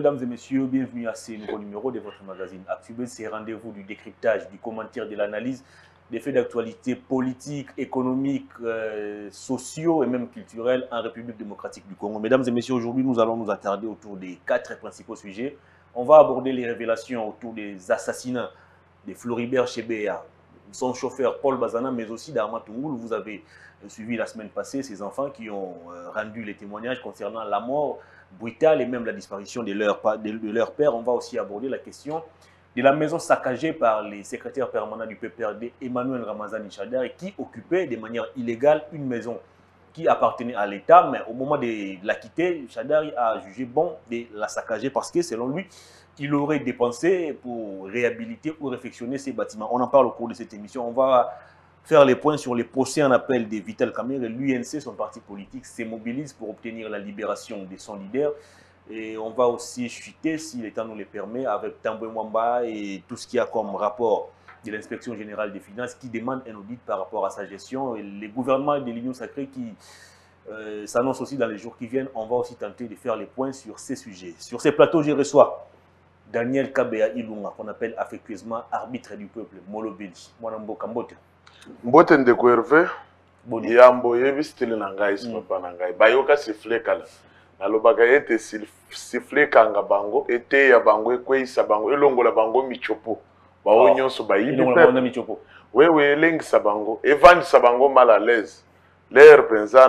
mesdames et messieurs, bienvenue à ce nouveau numéro de votre magazine Actubuzz. C'est rendez-vous du décryptage, du commentaire, de l'analyse des faits d'actualité politique, économique, sociaux et même culturels en République démocratique du Congo. Mesdames et messieurs, aujourd'hui, nous allons nous attarder autour des 4 principaux sujets. On va aborder les révélations autour des assassinats de Floribert Chebeya, son chauffeur Paul Bazana, mais aussi d'Arma Tungoul. Vous avez suivi la semaine passée ces enfants qui ont rendu les témoignages concernant la mort brutale et même la disparition de leur père. On va aussi aborder la question de la maison saccagée par les secrétaires permanents du PPRD, Emmanuel Ramazani Chadar, qui occupait de manière illégale une maison qui appartenait à l'État, mais au moment de la quitter, Chadar a jugé bon de la saccager parce que, selon lui, il aurait dépensé pour réhabiliter ou réfectionner ces bâtiments. On en parle au cours de cette émission. On va faire les points sur les procès en appel de Vital Kamerhe. L'UNC, son parti politique, se mobilise pour obtenir la libération de son leader. Et on va aussi chuter, si le temps nous le permet, avec Tambwe Mwamba et tout ce qu'il y a comme rapport de l'inspection générale des finances qui demande un audit par rapport à sa gestion. Et les gouvernements de l'Union sacrée qui s'annoncent aussi dans les jours qui viennent, on va aussi tenter de faire les points sur ces sujets. Sur ces plateaux, je reçois Daniel Kabea Ilunga, qu'on appelle affectueusement arbitre du peuple, Molobeli. Mwanambo Kambote. Mbote ndeko Hervé, yambo yebi style nangai papa nangai. Bayoka siffle kala. Nalobaka ete siffle kanga bango, ete ya bango ekweisa bango, elongola bango michopo. Bao nyonso bayibi michopo. Oui, elengi sabango, evandi sabango mal à l'aise. L'air penza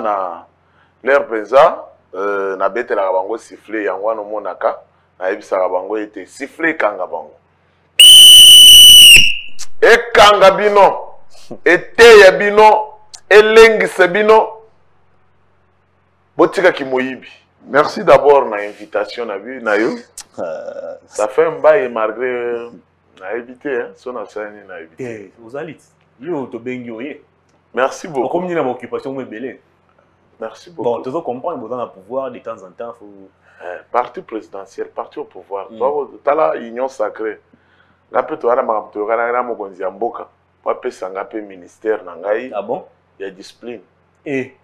na betela bango siffle yango wana monaka. Na ebisaka bango ete siffle kanga bango. Ekanga bino. Ete ya bino, elengi sebino, botika kimoyibi. Merci d'abord na invitation na yo. Ça fait un bail malgré na évité hein, son asani na évité. Vous allez yo to bengi oye. Merci beaucoup. Comme ni na occupation belé. Merci beaucoup. Bon, tu dois comprendre que dans le pouvoir de temps en temps faut parti présidentiel, parti au pouvoir. Tala union sacrée. Là peut toi na makamto kana mokonzi ya mboka. Pas sanga pe ministère nangai. Ah bon? Il y a discipline. Et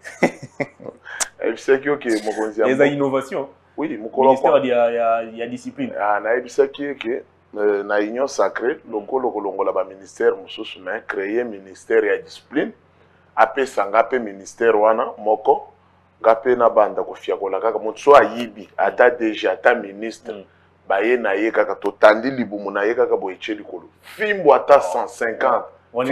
c'est que mokonzi ya les innovations. Oui, ministère il y a discipline. Ah na ebisaki que na union sacrée longola ba ministère mususu na créer ministère ya discipline. Ape sanga pe ministère wana moko ngape na banda kofia kola kaka mutso ayibi ata déjà ata ministre. Baye na ye kaka totandi libumu na ye kaka boyeche likolo. Fimbo ata 150.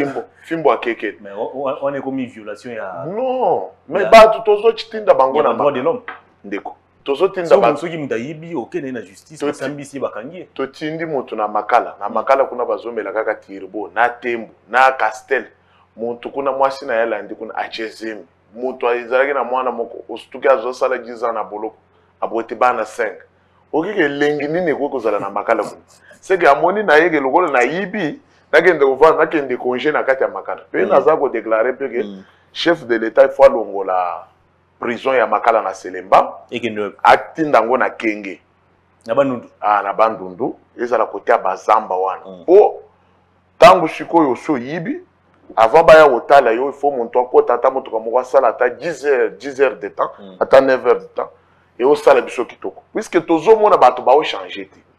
Fimbo a keke. Mais on est comme une violation ya. Non, mais ba tozo chitinda bango na droit de l'homme. Ndeko. Tozo tinda bango soki mutayibi okene na justice basambisi bakangie. To tindi mutu na makala. Na makala kuna bazomela kaka tirbo na tembo na castel. Mutu kuna mwasi na yala ndi kuna achezemi. Mutu azalaki na mwana moko ostuki azosala 10 ans na boloko. Abote bana 5. Okike lengi nini kozala na makala kuna. Seke amoni na yeke lokolo na yibi. Nakende uvana nakende congé na kati ya makala. Pe naza ko déclarer que chef de l'état il faut longola prison ya makala na Selemba ekende atinda ngo na Kenge. Na bandundu. Ah na bandundu ezala côté ya bazamba wana. Po tangu sikoyo so yibi avant baya otala yo il faut monto ko tata moto ko mo sala ata 10 heures de temps, ata 9 heures de temps et au sala biso kitoko. Puisque tozo mona bato ba o changer ti.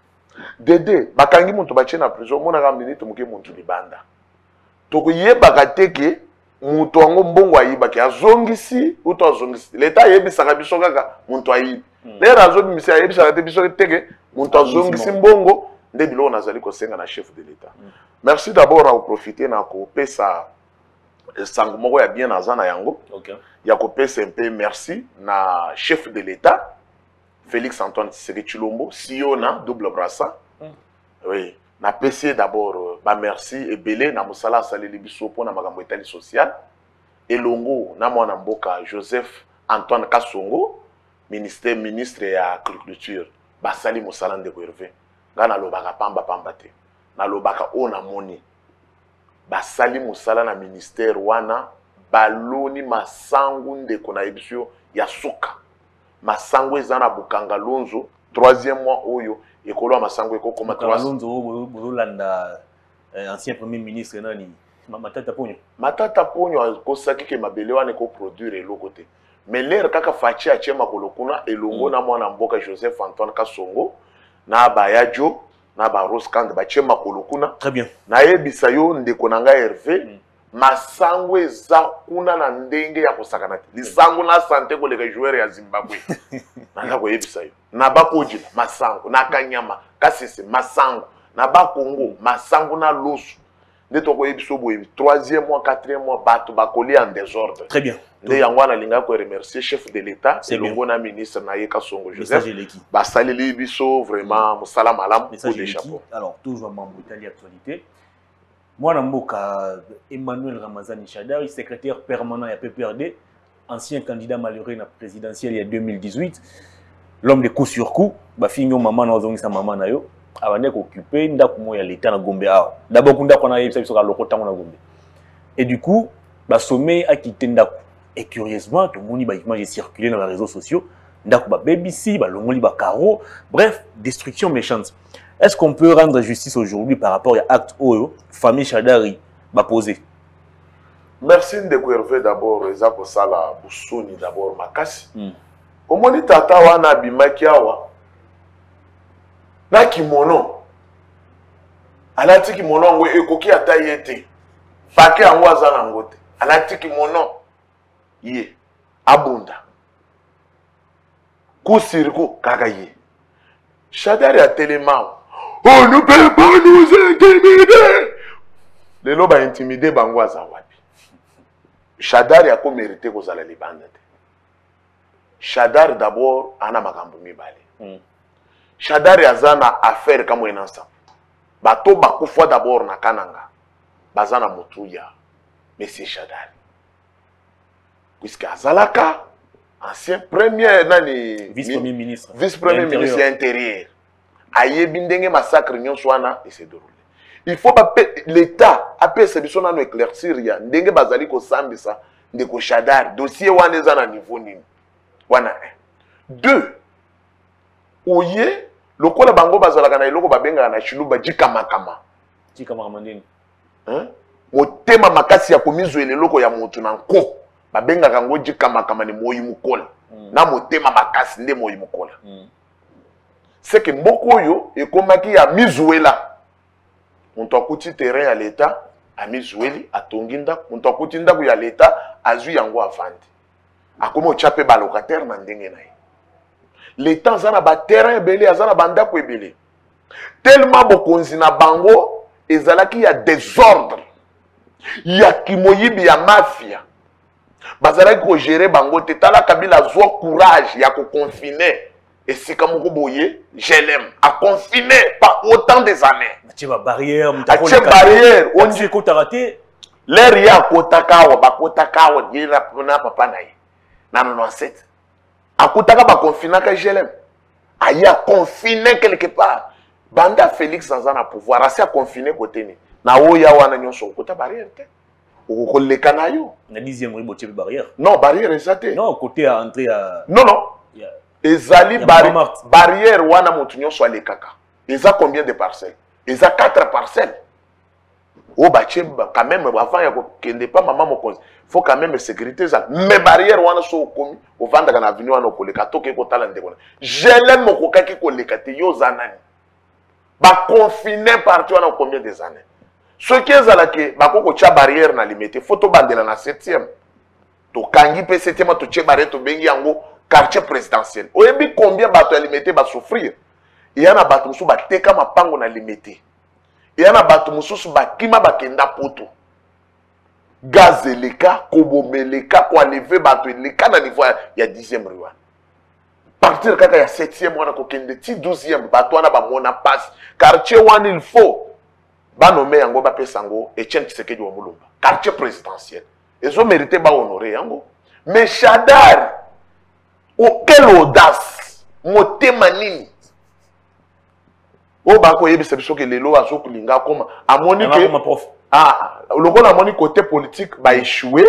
Dede bakangi muntu bache na prison mona ka minute muke muntu libanda toko yebaka teke muntu wango mbongo ayibaki azongisi uto azongisi leta yebisaka biso kaka muntu ayibi lera azobimisa yebisaka te biso teke muntu azongisi mbongo nde bilo nazali kosenga na chef de l'état. Merci d'abord à profiter na ko pesa sango moko ya bien azana yango. OK. Ya ko pesa un peu merci na chef de l'état Félix Antoine Tshisekedi Tshilombo, Siona, double brassa. Oui, na PC d'abord, merci et belé na musala saleli biso pour na makambo etali social. Elongo na mwana mboka Joseph Antoine Kasongo, ministre ya agriculture. Basali musala ndeko Hervé. Ngana lobaka pamba te. Na lobaka ona moni. Basali musala na ministère wana baloni masangu ndeko na ebisio ya suka. Masango ezana bukanga lonzo 3e mois oyo ekolo masango ekokoma 3 lonzo bolanda ancien premier ministre nani Matata Ponyo kosaki ke mabele wana ko produire eloko te mais l'air kaka fachi achema kolokuna elongo na mwana mboka Joseph Antoine Kasongo na bayajo na ba roskand ba chema kolokuna. Très bien. Na yebisa yo ndeko nanga Hervé masango eza kuna na ndenge ya kosakana te. Lisango na santé ko le joueur ya Zimbabwe. Na ko yebisa yo. Na ba kojila masango na kanyama kasese masango na ba Congo masango na losu. Ndeto ko yebiso boye 3e mois 4e mois bato bakoli en désordre. Très bien. Nde yangwana linga ko remercier chef de l'état et le bon ministre na Yeka Songo Joseph. Ba saleli biso vraiment musala malam pour les chapeaux. Alors toujours membre d'Italie actualité. Moi Namboka Emmanuel Ramazani Shadari, secrétaire permanent à PPRD, ancien candidat malheureux à la présidentielle il y a 2018. L'homme de coup sur coup, ba finyo maman na ozongi sa maman na yo. Avant occupé ndako moya l'état na Gombe awa. D'abord kunda kona yebisa biso ka lokota na Gombe. Et du coup, ba sommet a quitté ndako. Et curieusement, tout le monde ba image circulé dans les réseaux sociaux. Ndako ba BBC, ba longoli ba caro, bref, destruction méchante. Est-ce qu'on peut rendre justice aujourd'hui par rapport à l'acte Oyo, famille Shadari, ba posé? Merci Ndeko Hervé d'abord, ezako sala busoni d'abord makasi. Omoni tata wana bimaki awa. Na kimono alati kimono ngo ekoki ata yete pake yango aza na ngote alati kimono ye abunda kusiriko kaka ye Shadari a téléma on ne peut pas nous intimider lelo ba intimider bango aza wapi Shadari a ko mérité ko zala libanda te Shadari d'abord ana makambo mibale Shadari azana affaire kama enansa. Bato bakufwa d'abord na kananga. Bazana mutuya. Monsieur Shadari. Puisque azalaka ancien premier nani vice-premier ministre. Vice-premier ministre intérieur. Aye bindenge massacre nyonso wana et se déroule. Il faut pas l'état appelle ce biso na no éclaircir ya ndenge bazali ko sambisa ndeko Shadari dossier wana ezana niveau nini. Wana 2 oye lokola bango bazalaka na eloko babenga na chiluba jikamakama ndeni motema makasi ya komizwela eloko ya motu na nko babenga kango jikamakama ni moyi mukola na motema makasi nde moyi mukola c'est que mboko oyo ekomaki ya mizwela muntu akuti terrain ya l'état amizweli atonginda muntu akuti ndako ya l'état azwi yango avandi akomo chape ba locataire na ndenge na ye l'état azana ba terrain belé azana banda ko ebele tellement bokonzi na bango ezalaki ya désordre ya kimoyibi ya mafia bazalaki ko gérer bango te tala Kabila zwa courage ya ko confiner esika moko boye GLM a confiner pas autant des années achiba barrière on dit ko taraté l'air ya kotakawa bakotakawa yira na papa na ye na 97 akutaka ba confiner ka GLM aya confiner quelque part banda Félix Anzana pouvoir assez confiner côté ni na oya wana nyonso kota barrière te ko leka na yo na 10e ribo tchebe barrière non barrière ezate non côté à entrer à non ezali barrière wana mutu nyonso alekaka eza combien de parcelles eza 4 parcelles o bache quand même avant ya ko kende pas maman mokonzi faut quand même sécurité ça mais barrière wana so komi o vanda kana avenue wana ko leka toke ko tala ndeko GLM ko kaki ko leka te yo zanani ba confiner partout wana combien des années ce qui est là que ba ko cha barrière na limité photo bandela na 7e to kangi pe 7e to che barrière to bengi yango quartier présidentiel oyebi combien bato ya limité ba souffrir il y a na bato musu ba teka mapango na limité il y a na bato mususu ba kima ba kenda poto gaz eleka kobomeleka ko enlever bato eleka na niveau ya 10e rue partir kaka ya 7e wana ko kende ti 12e bato wana ba mona passe quartier wana il faut ba nommer yango ba pesango Etienne Tshisekedi wa Mulumba quartier présidentiel ils ont mérité ba honorer yango mais Shadari oh, quelle audace motema nini o ba ko yebisa biso ke lelo azokulinga koma amoni ke lokola amoni côté politique ba échouer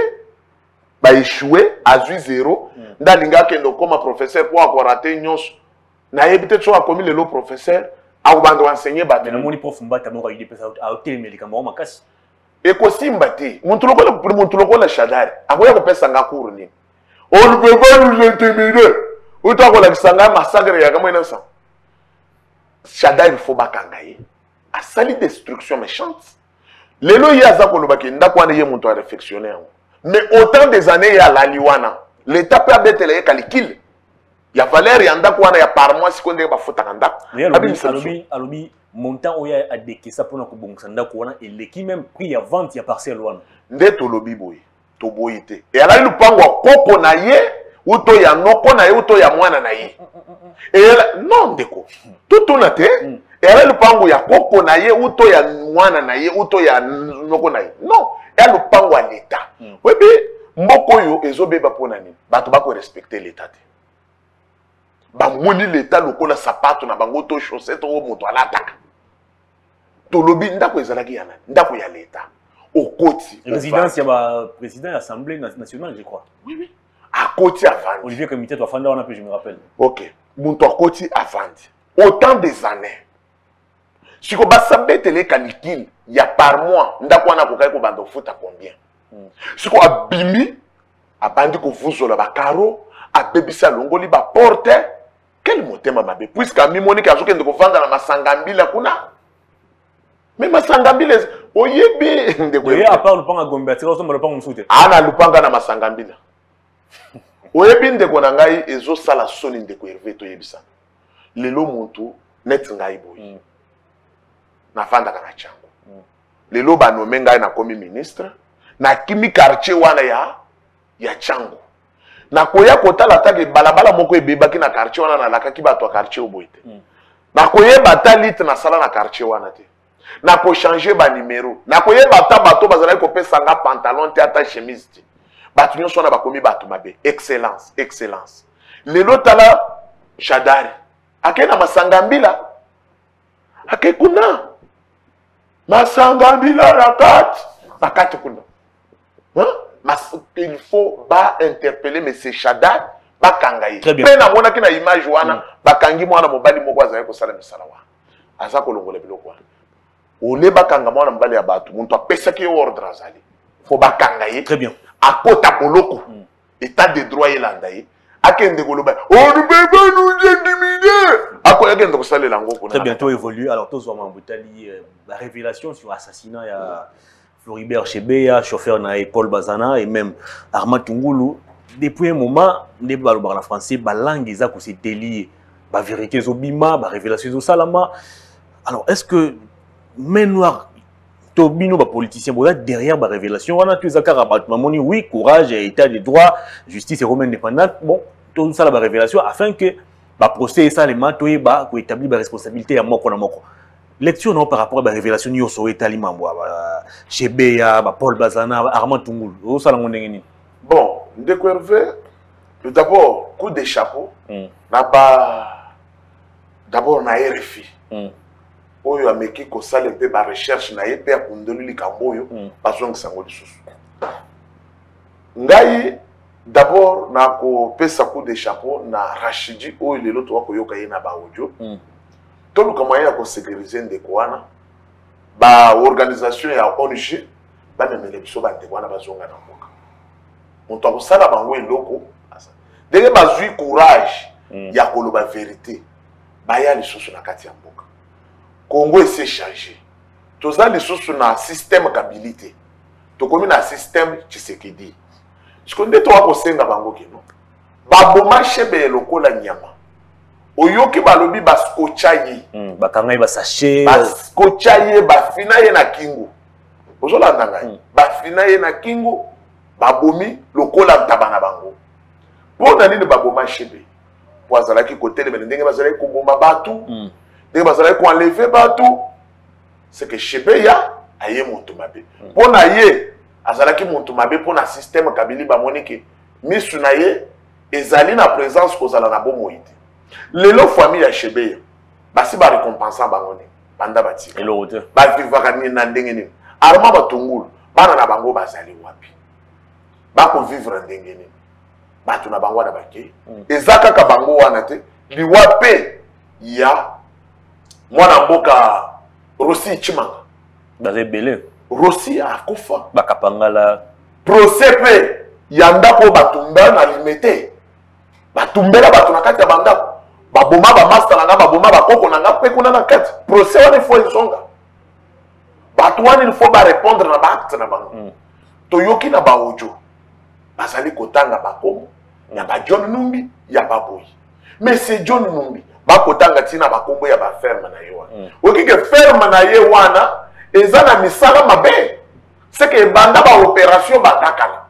azui 0 ndalinga kendo koma professeur pour encore rater nyonso na yebite so akomi lelo professeur au bando enseigner ba na moni prof mbata mo ka yide pesa a hotel melika mo makasi ekosimba te muntu lokola Shadari akoya ko pesa ngakuru nini on ne peut pas nous intimider. Ou t'as qu'on a massacre ya kama inasa. Shada il faut bakangaye a sali destruction méchante lelo ya za kolobaki ndako wana ye muntu a réflexionner mais autant des années ya la liwana l'état peut abetele ye calcul ya valeur ya ndako wana ya par mois sikonde ba futa ndako alobi montant oya a dekesa pona ko bongisa ndako wana eleki même prix ya vente ya parcelle wana nde to lobi boye to boyite et ala lupango koko na ye uto ya noko na ye uto ya mwana na ye et non ndeko tout na te et ala lupango ya koko na ye uto ya mwana na ye uto ya noko na ye non et lupango à l'état webe mboko yo ezobeba pona nini bato bako respecter l'état te ba moni l'état lokola sapato na bango to chaussette o moto alataka to lobi ndako ezalaki yana ndako ya l'état au côté résidence ya ba président de l'Assemblée nationale je crois oui oui à côté avant Olivier Comité de Fanda on a pu je me rappelle OK monto à côté avant autant des années si ko basabe tele calcul ya par mois ndako wana ko kai ko bando futa combien si ko abimi abandi ko vuzola ba caro abebisa longoli ba porte quel motema mabe puisque ami Monique azoke ndeko vanda na masangambila kuna mais masangambila oyebi ndeko à part le panga gombe atira so le panga msute ana lupanga na masangambila oyebi ndeko na ngai ezo sala soni ndeko Hervé to yebisa lelo muntu net ngai boyi na vanda kana chango lelo ba nomé ngai na komi ministre na kimi quartier wana ya chango na koya kotala take balabala moko ebebaki na quartier wana na lakaki bato ya quartier oboite na koyeba ta litre na sala na quartier wana te na ko changer ba numéro na koyeba ta bato bazalaki kopesa nga pantalon te ata chemise te bato nyonso wana bakomi bato mabe excellence excellence lelo tala Shadari ake na masangambila ake kuna masangambila nakati kuna il faut ba interpeller monsieur Shadari bakangaye pe na mona ki na image wana bakangi mwana mobali moko azali ko sala misala wa aza ko longola biloko wana ole bakanga mwana mobali ya bato muntu apesa ki ordre azali faut bakangaye très bien akota poloko état de droit elandaye akende koloba on ne peut pas nous intimider akoyakende ko salela ngoko très bientôt évolue alors tous vraiment butali la révélation sur assassinat ya Floribert Chebeya, chauffeur na Paul Bazana et même Armand Tungulu, depuis un moment, les balobars français, la langue ils ont se délier, la vérité zobima, la révélation zo salama. Alors est-ce que main noire, Tobino, les politiciens, derrière la révélation, on a tous les accords, oui, courage, état de droit, justice et romaine indépendante, bon, tout ça la révélation afin que le procès ça les matoye ba établir la responsabilité à moko na moko. Lecture non par rapport à la révélation yo so etalima Chebeya, Paul Bazana, Armand Tungulu. O sala ngondengeni. Bon, ndeko Hervé, d'abord coup de chapeau. Na ba d'abord na RFI. Oyo ameki ko sala pe ba recherche na yepe ya kundoli likambo yo bazong sango lisusu. Ngai d'abord na ko pesa coup de chapeau na Rachidi oyo lelo to ko yoka yena ba audio. Tout le moyen de sécuriser des kouana, ba organisation ya ONG, ba memele biso ba ndekwana bazonga na mboka. On to sala bango eloko. Denge bazui courage ya koloba vérité. Ba ya lisusu na kati ya mboka. Congo s'est changé. Toza lisusu na système kabilité. To komi na système Tshisekedi. Sikonde to wako senga bango kino. Ba boma chebe lokola nyama. Oyoki balobi baskochayi bakangai basashe baskochayi bafinaye na kingu ozolanda ngai bafinaye na kingu babomi lokola tabana bango pona nini baboma chebe wazalaki kotele ndenge bazalaki koboma batu ndenge bazalaki ko enlever batu c'est que Chebeya aye muntu mabe pona ye azalaki muntu mabe pona système kabili bamoniki misu na ye ezali na présence kozala na bomoite lelo famille ya Chebeya basi ba récompenser bangone banda bati elote ba vivaka ni na ndenge ni Armand Batungulu bana na bango bazali wapi ba ko vivre ndenge ni batu na bango na bake ezaka ka bango wana te liwape ya mwana mboka Rossi Chimanga bazé belé Rossi akufa bakapangala procès pe ya ndako batumba na limité batumbela batu na kati ya bandako baboma ba master nanga baboma ba koko nanga pe kuna na kati procès wana faut ezonga bato wana il faut ba répondre na ba acte na bango toyoki na ba audio bazali kotanga bakomo ya ba John Numbi ya baboyi mais c'est John Numbi ba kotanga tina bakombo ya ba ferme na ye wana oki ke ferme na ye wana eza na misala mabe c'est que banda ba opération batakala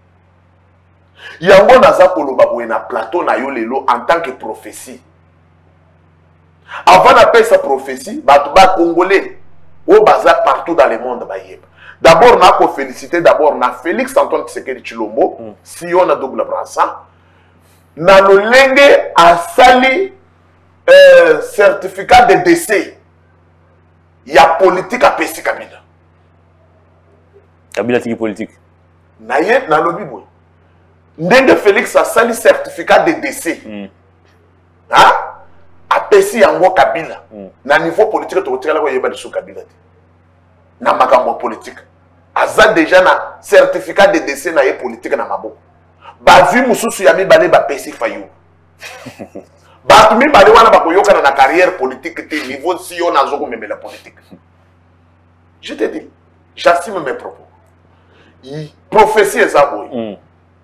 yango naza koloba boye na plateau na yo lelo en tant que prophétie. Avant d'appeler sa prophétie, bato congolais au bazar partout dans le monde bayeba. D'abord na ko féliciter d'abord na Félix Antoine Tshisekedi Tshilombo si on a double brassard na lolenge asali certificat de décès ya politique a pesi Kabila. Kabila tiki politique. Na ye na lobi boy. Ndenge Félix asali certificat de décès. Hein? Apesi yango Kabila na niveau politique to tirala ko yeba diso Kabila na makambo politique aza déjà na certificat de décès na ye politique na maboko ba vi mususu ya mibale ba pesi fayu ba tumi bale wana ba koyoka na carrière politique te niveau si on azo ko memela politique. Je te dis j'assume mes propos. Prophétie ezaboy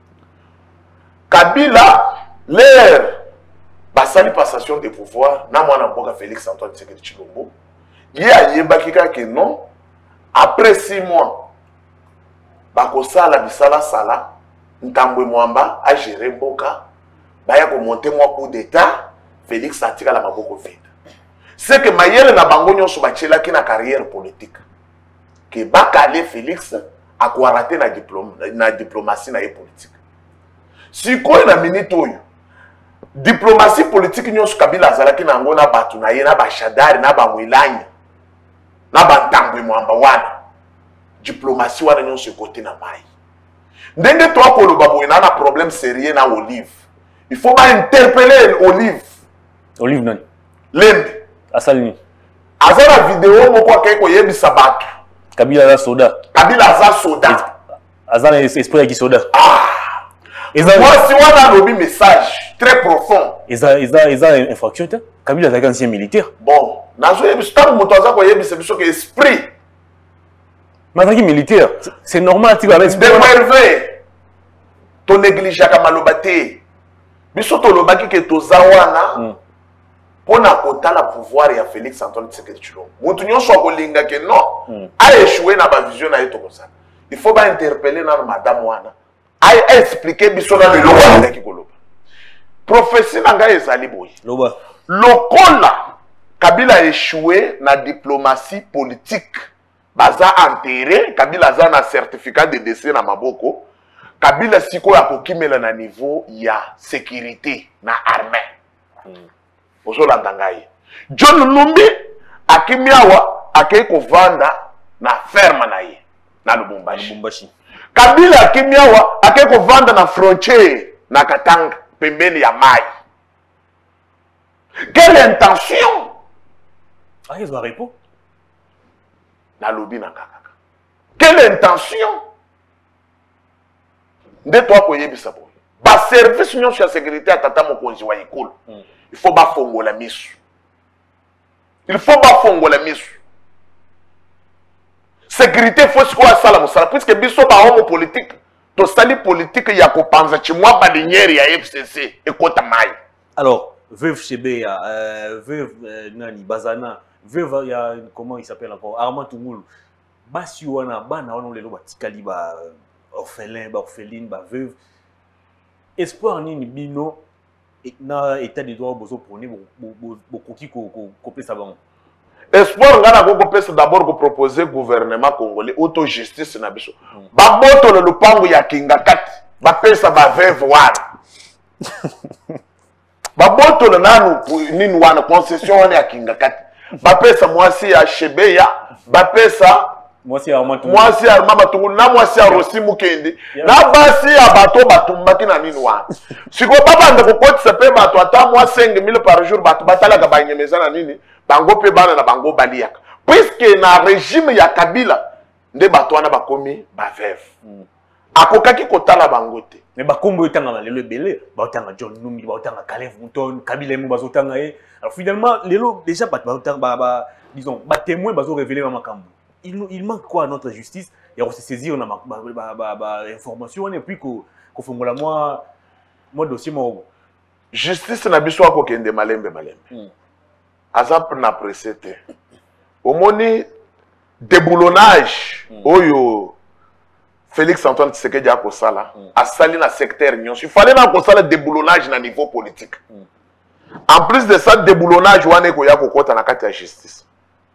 Kabila l'air basali passation de pouvoir na mwana mboka Félix Antoine Tshisekedi Tshilombo ye ayebaki kaka non après 6 mois bakosala bisala sala ntambwe mwamba a gérer mboka baya ko monter moi coup d'état Félix atika la maboko vide c'est que mayele na bango nyonso bachelaki na carrière politique que bakale Félix akoarate na diplomatie na ye politique sikoyo na minute oyo diplomatie politique nyonso Kabila azalaki na ngo na batu na ye na bashadari na bamwilanya na bantambwe mwamba wana diplomatie wana nyonso ekote na mai ndenge to akoloba boye na problème sérieux na Olive il faut ba interpeller Olive nani lembe asalini azala vidéo moko akeko yebisa batu Kabila za soda azala esprit ya kisoda moi si on a un message très profond. Ils ont une infraction. Kabila est un ancien militaire. Bon, esprit. Mais militaire, c'est normal. Tu vas élevé. Ton négligé à Kamalobate. Bisoto lobaki ke tozawana. Pour na kota la pouvoir ya Félix Antoine Tshisekedi Tshilombo. Mutu nyonso akolinga ke non. A échoué na ba vision na yeto kosa. Il faut ba interpeller na madame wana. A expliqué biso na lelo wana ki koloba. Prophétie nanga ezali boye. Loba. Lokola Kabila a échoué na diplomatie politique. Baza enterré, Kabila za na certificat de décès na maboko. Kabila siko ya kokimela na niveau ya sécurité na armée. Ozola ndangaye. John Numbi akimiawa akei kovanda na ferme na ye na Lubumbashi. Kabila akimiawa akei kovanda na frontière na Katanga pembeni ya mai. Quelle intention? Ah, ils ont répondu. Na lobi na kaka. Quelle intention? Nde toi koyebisa boye. Ba service nyonso ya sécurité atata mokonzi wa ekolo. Il faut ba fongola misu. Il faut ba fongola misu. Sécurité faut ce quoi sala musala puisque biso ba homo politique to sali politique ya kopanza chimwa balinière ya FCC ekota mai. Alors, veuve Chebeya, veuve Nani Bazana, veuve ya comment il s'appelle encore Armand Tungulu. Basi wana bana wana lelo batikali ba orphelin, ba orpheline, ba veuve. Espoir nini bino na état de droit bozo prôner bokoki ko pesa bango. Espoir ngana ko pesa d'abord ko proposer gouvernement congolais auto justice na biso. Ba boto le lupango ya kinga kati, ba pesa ba veuve wana. Ba boto le nanu nini wana concession wana ya kinga kati. Ba pesa mwasi ya Chebeya, ba pesa mwasi ya Armand Tungulu na mwasi ya Rossi Mukendi na basi ya bato batumbaki na nini wana. Siko baba ndako kotisa pe bato ata mwa 5000 par jour bato batala ka banyemeza na nini bango pe bana na bango baliaka. Puisque na régime ya Kabila nde bato wana bakomi ba veuve. akokaki kotala bango te. Mais bakombo etanga lelo belé, baotanga John Numbi, baotanga Caleb Mouton, Kabila Mou bazotanga e. Alors finalement lelo déjà baotanga disons ba témoin bazo révéler makambo. Il manque quoi à notre justice? Il y a aussi saisir na information et puis ko fongola moi dossier mo justice na biso akokende malembe. Azap na presete. Omoni déboulonnage oyo Félix Antoine Tshisekedi a kosala asali na secteur nyonso. Il fallait na kosala déboulonnage na niveau politique. En plus de ça déboulonnage wane ko ya kokota na kati ya justice.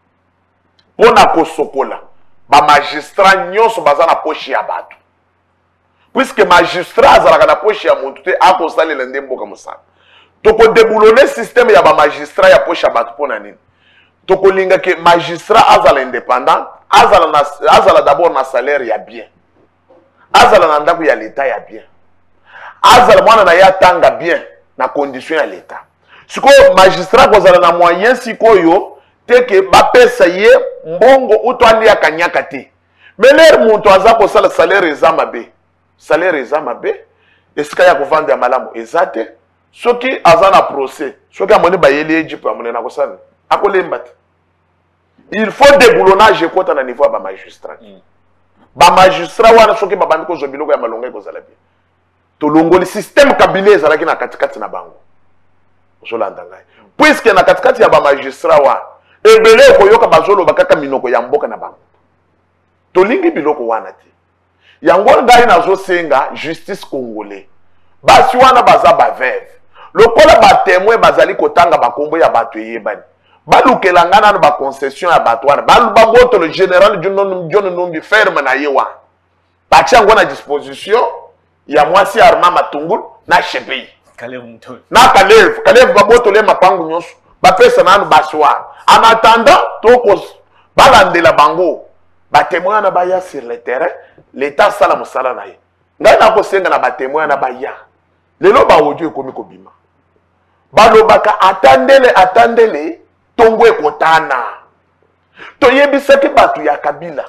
Pona kosokola ba magistrat nyonso baza na poche ya bato. Puisque magistrat azalaka na poche ya mutu te akosala le ndembo comme ça. Toko déboulonner système ya ba magistrat ya poche ya bato pona nini. Toko linga ke magistrat azala indépendant, azala d'abord na salaire ya bien. Azala na ndako ya l'état ya bien. Azala mwana na ya tanga bien na condition ya l'état. Siko magistrat kozala na moyen sikoyo teke bapesa ye mbongo utwandi ya kanyaka te. Meler muntu aza kosala salaire ezama be. Salaire ezama be. Esika ya kovanda ya malamu ezate. Soki aza na procès. Soki amoni bayeli Egypte amoni na kosala. Akolemba te. Il faut déboulonnage kota na niveau ba magistrat. Ba magistrat wana soki babandi ko zobiloko ya malonga ko zala bien. To longoli système Kabila ezalaki na katikati na bango. Zolanda ngai. Puisque na katikati ya ba magistrat wana ebele ko yoka bazolo bakaka minoko ya mboka na bango. To lingi biloko wana te. Yango ngai nazo senga justice congolais. Basi wana baza ba veuve. Lokola ba témoin bazali kotanga bakombo ya bato yebani. Balukela ngana na ba concession ya bato wana. Balubango to le général John Numbi ferme na yewa. Batia ngo na disposition ya mwasi Armand Matungulu na CPI. Caleb Mouton. Na Caleb baboto le mapangu nyonso. Bapesa nanu baswa. En attendant, tokos balandela bango. Ba témoin na baya sur le terrain, l'état sala musala na ye. Ngai na ko senga na ba témoin na baya. Lelo ba audio ekomi ko bima. Balobaka attendele tongo ekotana. Toyebisaki batu ya Kabila.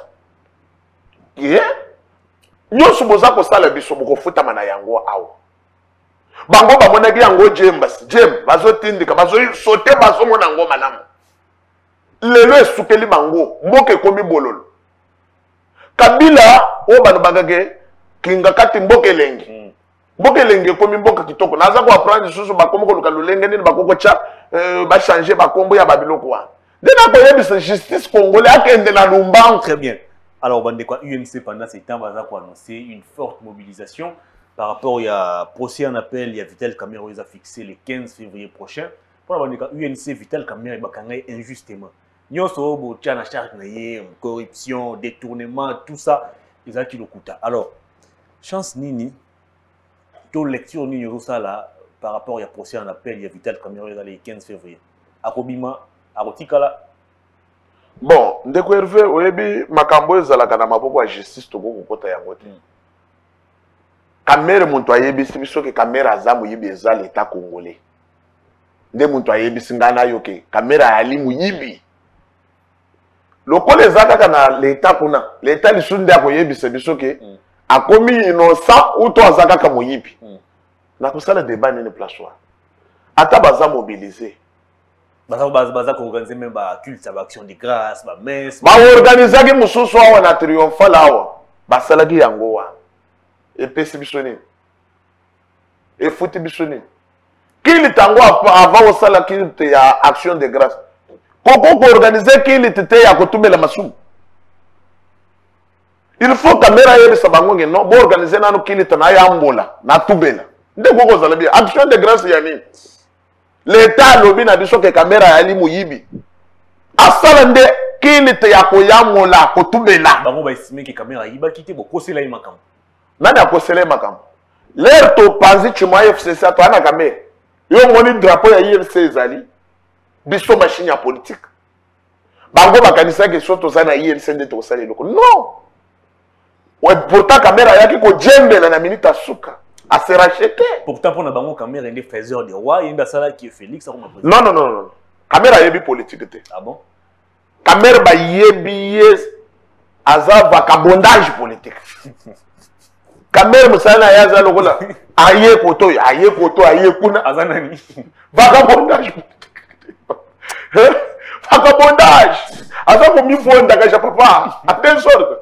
Nyonso boza ko sala biso boko futama na yango awo. Bango bamonaki yango Jem bazotindika bazosote bazomona yango malamu. Lelo esukeli bango mboka ekomi bololo. Kabila o bano bagage kinga kati mboka elengi. Mboka elengi ekomi mboka kitoko. Naza ko apprendre susu bakomo ko luka lolenge nini bakoko cha ba changer bakombo ya babiloko wa. Dena ko yebisa justice congolais akende na lumbango. Très bien. Alors, UNC pendant ces temps va annoncer une forte mobilisation par rapport à procès en appel. Il y a Vital Kamerhe qui a fixé le 15 février prochain. Pour la UNC, Vital Kamerhe est injustement. Nous avons une charge de corruption, détournement, tout ça. Ils ont le coup. Alors, chance Nini, toute lecture Nini là par rapport à procès en appel. Il y a Vital Kamerhe le 15 février. Akobima, Arotikala. Bon, ndeko Hervé oyebi makambo ezalaka na maboko ya justice toko kokota yango te. Kamerhe muntu ayebisi biso ke Kamerhe aza moyibi eza l'état congolais. Nde muntu ayebisi ngana yo ke Kamerhe ali moyibi. Lokola eza kaka na l'état kuna, l'état lisu nde akoyebisa biso ke akomi innocent ou to aza kaka moyibi. Na kosala débat nini place wa. Ata baza mobiliser. Baza organiser même ba culte, ba action de grâce, ba messe. Ba organiser ki mususu awa na triomphal awa. Ba salaki yango wa. E pesi bisoni. E futi bisoni. Kili tango avant o salaki te ya action de grâce. Koko ko organiser kili te ya kotumela masumu. Il faut caméra yebisa bango nge non bo organiser nanu kili tana ya mbola na tubela. Nde koko zala bien action de grâce ya nini? L'état lobi na biso ke Kamerhe ali moyibi. Asala nde kili te ya koyamola kotubela. Bango ba estimé ke Kamerhe ayiba kite bo kosela makambo. Nani akosela makambo? L'air to panzi chuma FCC to ana Kamerhe. Yo moni drapeau ya IFC ezali. Biso machine ya politique. Bango bakanisa ke soto sana IFC nde to sala loko. Non. Ouais, pourtant Kamerhe ayaki ko jembela na minute suka. À se racheter. Pourtant, pour nous, Kamerhe est un faiseur de roi, il y a un salaire qui est Félix. Non. Kamerhe a yebi politique. Ah bon? Kamerhe a yebi azava vagabondage politique. Kamere musana ya za lokola aye koto aye kuna azanani vagabondage vagabondage aza ko mi bonda ka papa a telle sorte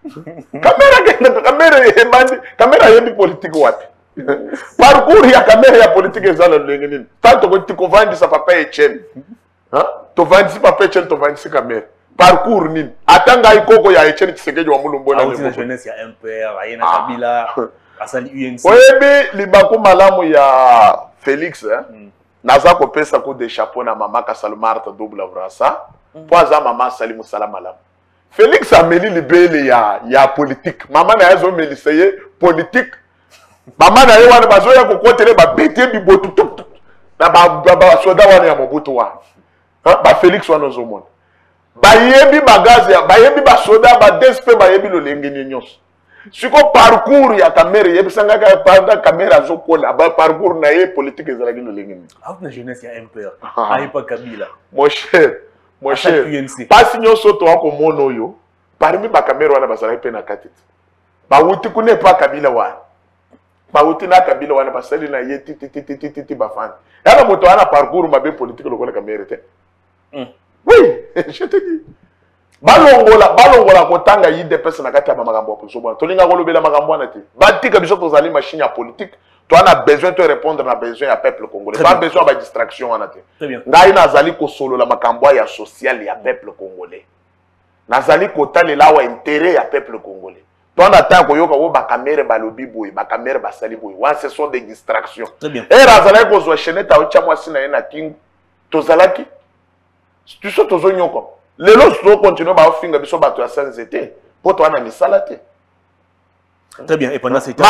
kamera yebi politique wapi parcours ya kamera ya politique za lolenge nini tanto ko tikovandi sa papa Etienne to vandi si papa Etienne to vandi si kamera parcours nini atanga ikoko ya Etienne Tshisekedi wa Mulumbo na la jeunesse ya MPR ayena Kabila asali UNC oyebi libaku malamu ya Félix naza kopesa ko de chapeau na mama Kasalmarta double brasa po aza mama sali musala malamu Félix ameli libele ya politique mama na yazo meliseye politique mama na ye wana bazo ya kokotele ba bete bibotu na ba soda wana ya Mobutu wana ba Félix wana ozomona bayebi bagazi bayebi ba soda ba DSP bayebi lolenge nyonso siko parcours ya kamera yebi sanga ka panda kamera zokola ba parcours na ye politique ezalaki lolenge na jeunesse ya MPR ayipa Kabila mon cher pasi nyonso to akomona oyo parmi ba kamera wana bazalaki pe na katiti bawuti kune pa Kabila wana bawuti na Kabila wana basali na ye titi bafani yana moto wana parcours mabe politique lokola kamera te oui je te dis balongola kotanga IDPS na kati ya magambo apuso bwana tolinga kolobela magambo wana te batika biso tozali machine ya politique to ana besoin de répondre na besoin ya peuple congolais pas besoin ba distraction wana te ngai nazali kosolola makambo ya social ya peuple congolais nazali kotalela wa intérêt ya peuple congolais to ana ta koyoka wo ba kamera balobi boy ba kamera basali boy wa ce sont des distractions et razala ko zo cheneta o chamwa sina na king tozalaki tu so tozonyoko lelo so continue ba ofinga biso bato ya sanzete po to ana misala te. Très bien, et pendant ce temps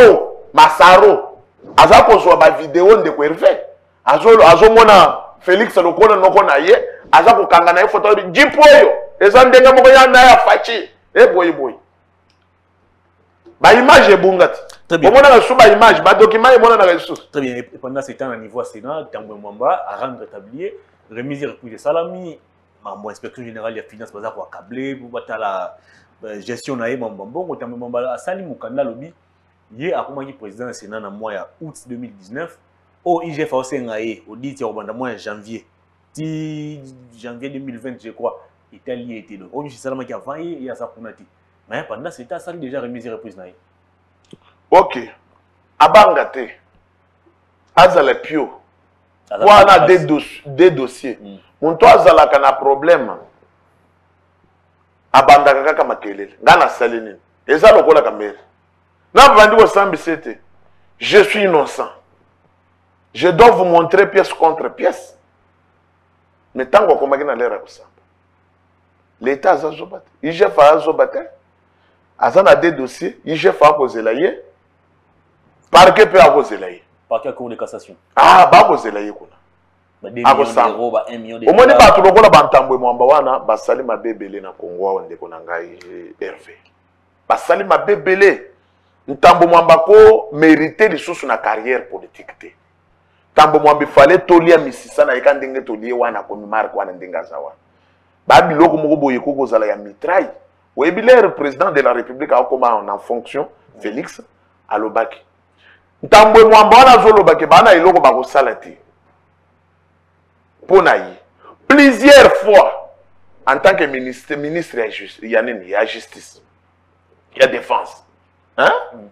Masaro aza kozwa ba vidéo ndeko Hervé azomona Félix lokola noko na ye aza kokanga na ye photo di jipoyo eza ndenga moko ya na ya fachi boy ba image ebungati omona na suba image ba document emona na ressources. Très bien, et pendant ce temps au niveau Sénat Tambwe Mwamba a rendre établi remise repousse de salami mambo inspecteur général ya finance baza ko câblé pour batala gestion na ye mambo Tambwe Mwamba asali mukanda lobi ye akomaki président Sénat na mois ya août 2019 au IGF osengaye audit ya banda mois janvier janvier 2020 je crois Italie était donc on salama qui avant et ya sakunati mais pendant ce temps ça déjà remise repousse na ye. OK abangate azala pio wana des dossiers muntu azalaka na problème abandaka kaka makelele ngana salini eza lokola kamera na bandi ko sambisete je suis innocent je dois vous montrer pièce contre pièce mais tango komaki na lera kusamba l'état azobate IGF azobate azana des dossiers IGF akozela ye parquet peut akozela ye parquet cour de cassation bakozela ye kuna omoni bato lokola bantambwe mwamba wana basali mabebele na Kongo awa ndeko na ngai Hervé basali mabebele ntambo mwamba ko mérité lisusu na carrière politique te ntambo mwamba fallait tolia misisa na yeka ndenge tolie wana komi marque wana ndenge azawa babiloko moko boye ko kozala ya mitraille oyebi le président de la république akoma en fonction Félix alobaki ntambo mwamba wana zolobaki bana iloko bakosala te plusieurs fois en tant que ministre il y a justice il y a défense hein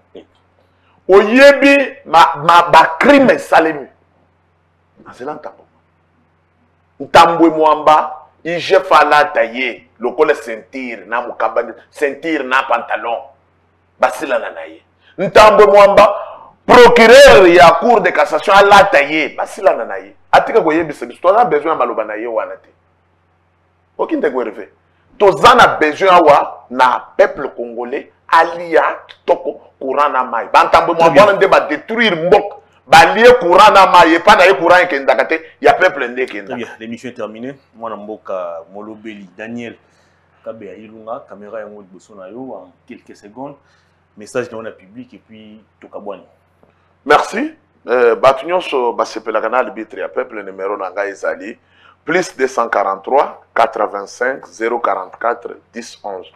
oyebi ma crime salemi azela ntambo mwamba IGF alata ye lokola ceinture na mukabani ceinture na pantalon basilana na ye ntambo mwamba procureur ya cour de cassation alata ye basilana na ye atika koyebisa biso toza besoin ya maloba na ye wana te okinde ko Hervé toza na besoin awa na peuple congolais alia kitoko courant na mai bantambo mwamba wana nde badétruire mbok balie courant na mai epa na ye courant ekendaka te ya peuple nde ekenda. L'émission est terminée mwana mboka molobeli Daniel Kabeya Ilunga caméra yango liboso na yo en quelques secondes message dans la public et puis tokabwani. Merci. Bato nyonso basepelaka na arbitre ya peuple numéro na ngai ezali plus 243 85 044 10 11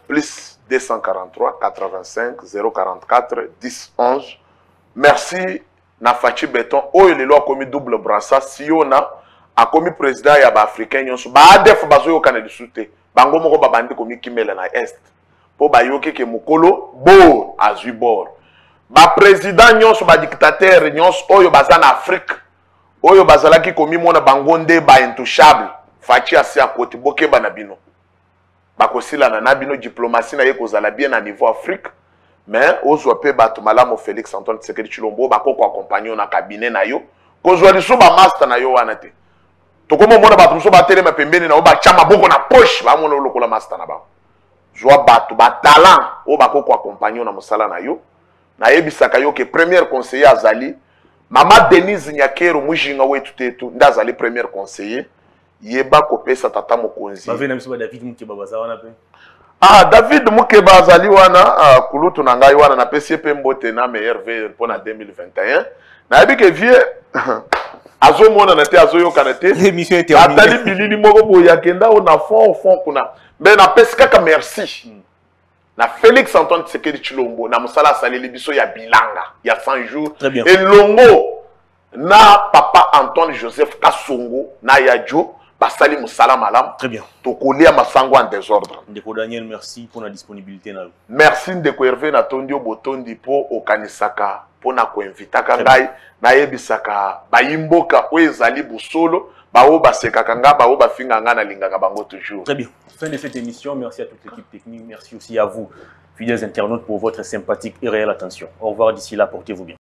plus 243 85 044 10 11. Merci na Fachi Beton. Oyo lelo akomi double brassard. Si on a commis président ya ba africain nyonso ba ADF bazoyo kana disute. Bango moko babandi komi kimela na est. Po ba yoke ke mukolo bo azui bor. Ba président nyonso ba dictateur nyonso oyo bazana Afrique. Oyo bazalaki komi mona bangonde ba intouchable. Fachi asi à côté boke ba na bino. Bakosila na bino diplomatie na ye kozala bien na niveau Afrique. Mais ozwa pe bato malamu Félix Antoine Tshisekedi Tshilombo bakoko accompagner na cabinet na yo. Kozwa liso ba master na yo wana te. Tokomo mona bato so batelema pembeni na ba chama boko na poche ba mona lokola master na ba. Zwa bato ba talent o bakoko accompagner na mosala na yo. Na yebisaka yo ke premier conseiller azali Mama Denise Nyakero mujinga wetu tetu ndazali premier conseiller. Yeba kopesa tata mokonzi. Ba vena msiba David Mukeba bazawana pe. David Mukeba azali wana kulutu na ngai wana na pesi pe mbote na meilleur vœu pour na 2021. Na yebi ke vie azo mona na te azo yoka na te. L'émission est terminée. Atali bilili moko boya kenda o na fond kuna. Mais na pesi kaka merci. Na Félix Antoine Tshisekedi Tshilombo na musala saleli biso ya bilanga ya 100 jours. Et longo na papa Antoine Joseph Kasongo na Yadjo basali musala malam. Très bien. Tokolia masango en désordre. Ndeko Daniel, merci pour la disponibilité na. Merci ndeko Hervé na tondio botondi po okanisaka po na koinvitaka ngai na yebisaka bayimboka oyo ezali busolo bao basekaka nga bao bafinga nga na lingaka bango toujours. Très bien. Fin de cette émission, merci à toute l'équipe technique, merci aussi à vous, fidèles internautes, pour votre sympathique et réelle attention. Au revoir, d'ici là, portez-vous bien.